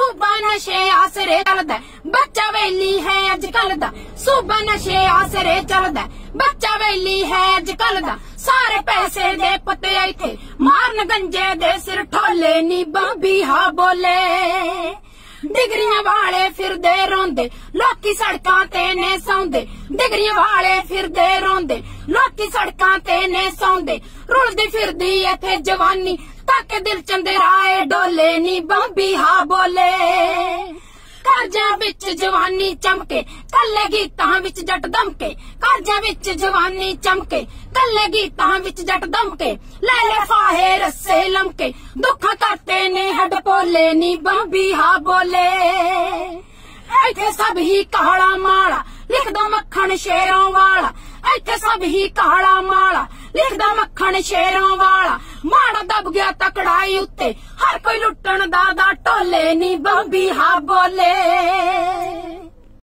सूबा नशे आसरे चलदा बच्चा वेली है अजकल दा सूबा नशे आसरे चलदा बच्चा वेली है अजकल दा सारे पैसे दे पते इत्थे मारन गंजे दे सिर ठोले नी बंबी हा बोले डिगरियां वाले फिरदे रोंदे लोकी सड़कां ते ने सौंदे डिगरियां वाले फिरदे रोंदे लोकी सड़कां ते ने सौंदे रुलदी फिरदी इत्थे जवानी ताके दिल चंदे राए डोले नी बंबी हा बोले काजां विच जवानी चमके कल्ले गीतां विच जट दमके काजां विच जवानी चमके कल्ले गीतां विच जट दमके ले ले फाहे रस्से लमके दुख करते ने हड पोले नी बंबी हा बोले इत्थे सब ही काला माला लिखदा मक्खन शेरों वाला इत्थे सब ही काला माला लिखदा मक्खन शेरों वाला माड़ा दब गया तकड़ाई उत्ते हर कोई लुटन दा टोले नी बंबी हा बोले।